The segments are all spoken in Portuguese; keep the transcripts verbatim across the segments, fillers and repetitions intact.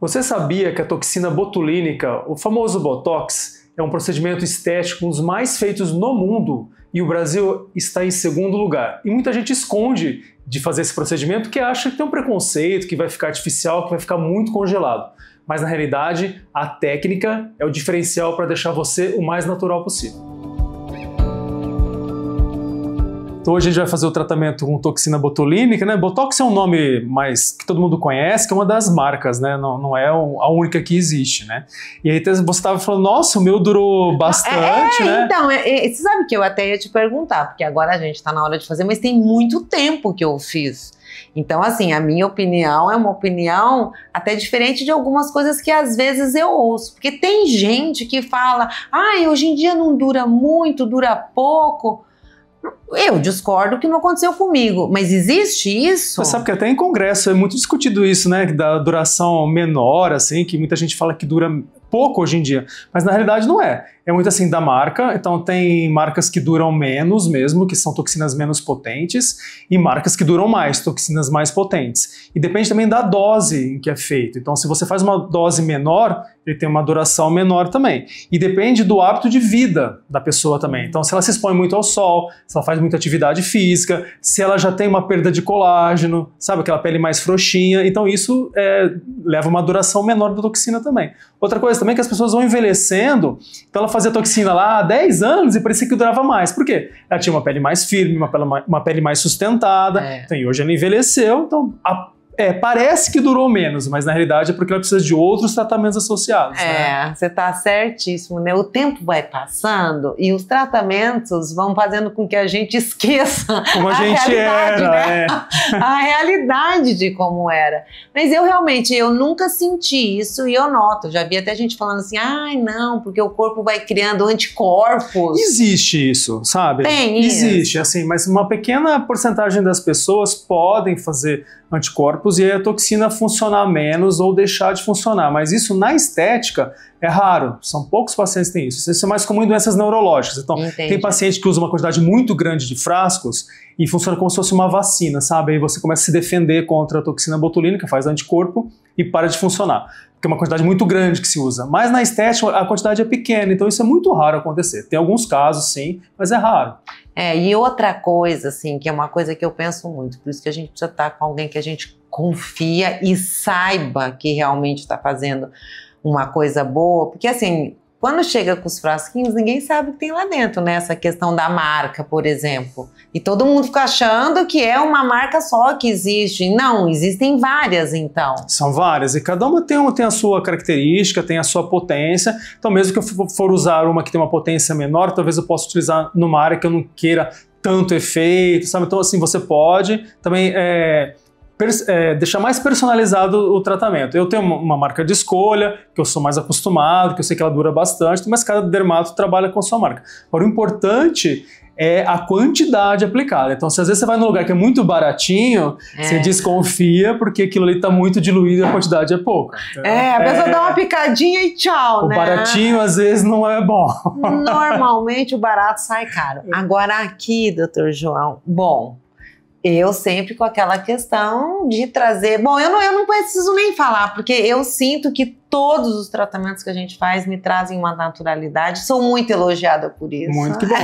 Você sabia que a toxina botulínica, o famoso Botox, é um procedimento estético um dos mais feitos no mundo e o Brasil está em segundo lugar? E muita gente esconde de fazer esse procedimento porque acha que tem um preconceito, que vai ficar artificial, que vai ficar muito congelado. Mas na realidade, a técnica é o diferencial para deixar você o mais natural possível. Então hoje a gente vai fazer o tratamento com toxina botulínica, né? Botox é um nome mais que todo mundo conhece, que é uma das marcas, né? Não, não é a única que existe, né? E aí você estava falando, nossa, o meu durou bastante, é, né? Então, é, é, você sabe que eu até ia te perguntar, porque agora a gente está na hora de fazer, mas tem muito tempo que eu fiz. Então, assim, a minha opinião é uma opinião até diferente de algumas coisas que às vezes eu ouço. Porque tem gente que fala, ai, hoje em dia não dura muito, dura pouco. Eu discordo que não aconteceu comigo, mas existe isso? Você sabe que até em congresso é muito discutido isso, né, da duração menor, assim, que muita gente fala que dura pouco hoje em dia, mas na realidade não é. É muito assim da marca, então tem marcas que duram menos mesmo, que são toxinas menos potentes, e marcas que duram mais, toxinas mais potentes. E depende também da dose em que é feito. Então se você faz uma dose menor, ele tem uma duração menor também. E depende do hábito de vida da pessoa também. Então se ela se expõe muito ao sol, se ela faz muita atividade física, se ela já tem uma perda de colágeno, sabe, aquela pele mais frouxinha, então isso é, leva uma duração menor da toxina também. Outra coisa também é que as pessoas vão envelhecendo, então ela fazia toxina lá há dez anos e parecia que durava mais. Por quê? Ela tinha uma pele mais firme, uma pele, uma pele mais sustentada, é. Então, e hoje ela envelheceu, então a É, parece que durou menos, mas na realidade é porque ela precisa de outros tratamentos associados. É, né? Você está certíssimo, né? O tempo vai passando e os tratamentos vão fazendo com que a gente esqueça como a, a gente realidade, era, né? é. A realidade de como era. Mas eu realmente, eu nunca senti isso e eu noto, já vi até gente falando assim, ai não, porque o corpo vai criando anticorpos. Existe isso, sabe? Tem isso. Existe, isso. assim, mas uma pequena porcentagem das pessoas podem fazer anticorpos e a toxina funcionar menos ou deixar de funcionar, mas isso na estética é raro, são poucos pacientes que têm isso. Isso é mais comum em doenças neurológicas. Então, Entendi. Tem paciente que usa uma quantidade muito grande de frascos e funciona como se fosse uma vacina, sabe? Aí você começa a se defender contra a toxina botulínica, faz anticorpo e para de funcionar. Porque é uma quantidade muito grande que se usa. Mas na estética a quantidade é pequena, então isso é muito raro acontecer. Tem alguns casos, sim, mas é raro. É, e outra coisa, assim, que é uma coisa que eu penso muito, por isso que a gente precisa estar com alguém que a gente confia e saiba que realmente está fazendo uma coisa boa, porque assim, quando chega com os frasquinhos, ninguém sabe o que tem lá dentro, né? Essa questão da marca, por exemplo. E todo mundo fica achando que é uma marca só que existe. Não, existem várias, então. São várias, e cada uma tem, uma, tem a sua característica, tem a sua potência. Então, mesmo que eu for usar uma que tem uma potência menor, talvez eu possa utilizar numa área que eu não queira tanto efeito, sabe? Então, assim, você pode também é, é, deixar mais personalizado o tratamento. Eu tenho uma, uma marca de escolha, que eu sou mais acostumado, que eu sei que ela dura bastante, mas cada dermato trabalha com a sua marca. Agora, o importante é a quantidade aplicada. Então, se às vezes você vai num lugar que é muito baratinho, é. Você desconfia porque aquilo ali está muito diluído e a quantidade é pouca. Então, é, a pessoa é... dá uma picadinha e tchau, o né? O baratinho às vezes não é bom. Normalmente o barato sai caro. Agora aqui, doutor João, bom, eu sempre com aquela questão de trazer... Bom, eu não, eu não preciso nem falar, porque eu sinto que todos os tratamentos que a gente faz me trazem uma naturalidade. Sou muito elogiada por isso. Muito que bom.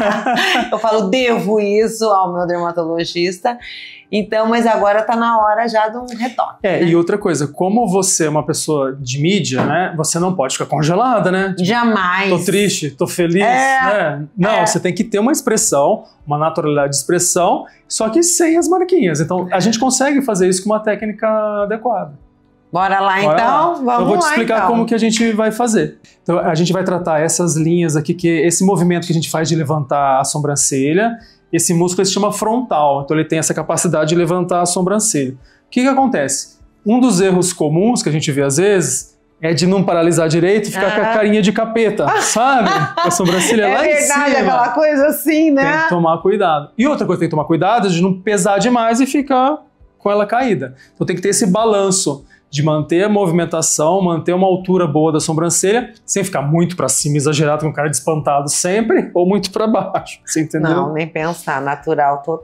Eu falo, devo isso ao meu dermatologista. Então, mas agora tá na hora já de um retoque. É, né? E outra coisa, como você é uma pessoa de mídia, né? Você não pode ficar congelada, né? Tipo, jamais. Tô triste, tô feliz, é, né? Não, é. Você tem que ter uma expressão, uma naturalidade de expressão, só que sem as marquinhas. Então, é. A gente consegue fazer isso com uma técnica adequada. Bora lá, Bora então? lá. Vamos lá, Eu vou te explicar então. como que a gente vai fazer. Então, a gente vai tratar essas linhas aqui, que esse movimento que a gente faz de levantar a sobrancelha. Esse músculo se chama frontal, então ele tem essa capacidade de levantar a sobrancelha. O que que acontece? Um dos erros comuns que a gente vê às vezes é de não paralisar direito e ficar ah. com a carinha de capeta, sabe? A sobrancelha é lá em cima. É verdade, aquela coisa assim, né? Tem que tomar cuidado. E outra coisa que tem que tomar cuidado é de não pesar demais e ficar com ela caída. Então tem que ter esse balanço de manter a movimentação, manter uma altura boa da sobrancelha, sem ficar muito para cima, exagerado, com cara de espantado sempre, ou muito para baixo, você entendeu? Não, nem pensar, natural total.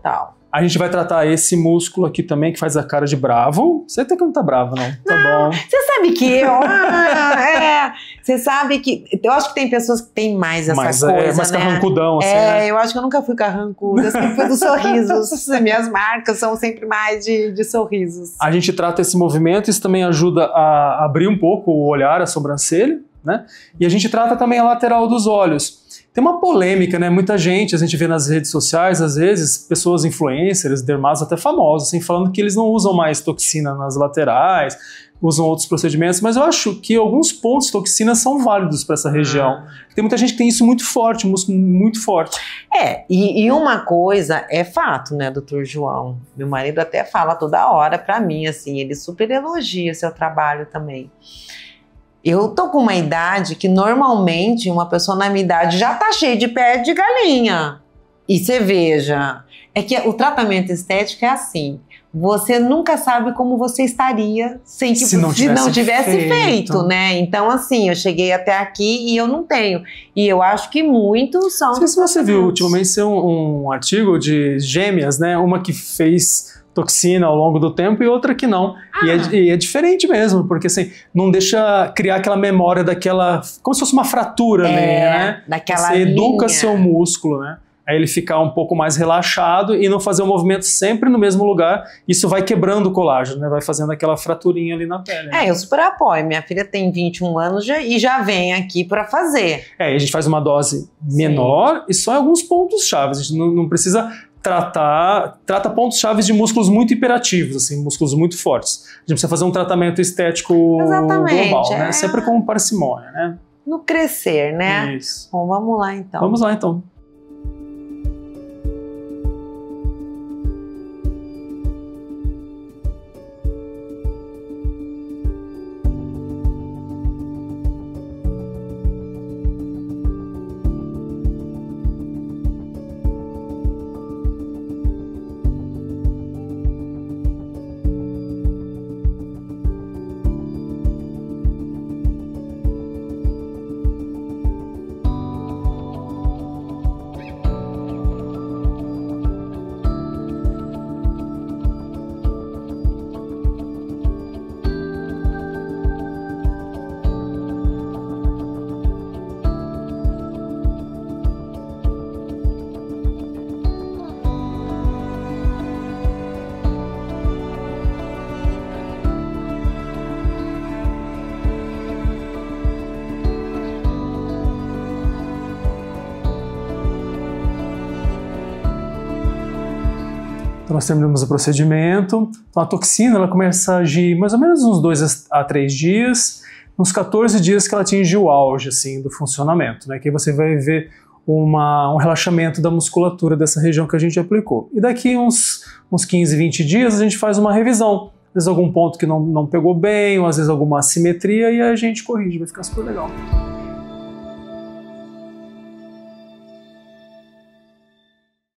A gente vai tratar esse músculo aqui também, que faz a cara de bravo. Você até que não tá bravo, não. Tá não, bom. Você sabe que eu... Ah, é, você sabe que... Eu acho que tem pessoas que têm mais essa Mas, coisa, é, mais né? carrancudão, assim, É, né? eu acho que eu nunca fui carrancuda. Eu sempre fui dos sorrisos. Minhas marcas são sempre mais de, de sorrisos. A gente trata esse movimento, isso também ajuda a abrir um pouco o olhar, a sobrancelha, né? E a gente trata também a lateral dos olhos. Tem uma polêmica, né? Muita gente, a gente vê nas redes sociais, às vezes, pessoas influencers, dermatos até famosos, assim, falando que eles não usam mais toxina nas laterais, usam outros procedimentos, mas eu acho que alguns pontos de toxina são válidos para essa região. Ah. Tem muita gente que tem isso muito forte, um músculo muito forte. É, e, e uma coisa é fato, né, doutor João? Meu marido até fala toda hora para mim, assim, ele super elogia seu trabalho também. Eu tô com uma idade que normalmente uma pessoa na minha idade já tá cheia de pé de galinha. E você veja, é que o tratamento estético é assim, você nunca sabe como você estaria sem que se não tivesse, se não tivesse feito. feito, né? Então assim, eu cheguei até aqui e eu não tenho. E eu acho que muitos são... Não sei se você viu ultimamente um, um artigo de gêmeas, né? Uma que fez toxina ao longo do tempo e outra que não. Ah. E, é, e é diferente mesmo, porque assim, não deixa criar aquela memória daquela... Como se fosse uma fratura, é, né? Daquela Você linha. educa seu músculo, né? Aí ele ficar um pouco mais relaxado e não fazer o movimento sempre no mesmo lugar. Isso vai quebrando o colágeno, né? Vai fazendo aquela fraturinha ali na pele. Né? É, eu super apoio. Minha filha tem vinte e um anos já, e já vem aqui para fazer. É, a gente faz uma dose menor. Sim. E só em alguns pontos chaves. A gente não, não precisa... tratar, trata pontos chaves de músculos muito hiperativos, assim, músculos muito fortes. A gente precisa fazer um tratamento estético Exatamente, global, né? É... Sempre com parcimônia, né? No crescer, né? Isso. Bom, vamos lá então. Vamos lá então. Então nós terminamos o procedimento. Então a toxina ela começa a agir mais ou menos uns dois a três dias, uns quatorze dias que ela atinge o auge assim, do funcionamento, né? Que aí você vai ver uma, um relaxamento da musculatura dessa região que a gente aplicou. E daqui uns, uns quinze, vinte dias a gente faz uma revisão. Às vezes algum ponto que não, não pegou bem, ou às vezes alguma assimetria, e a gente corrige, vai ficar super legal.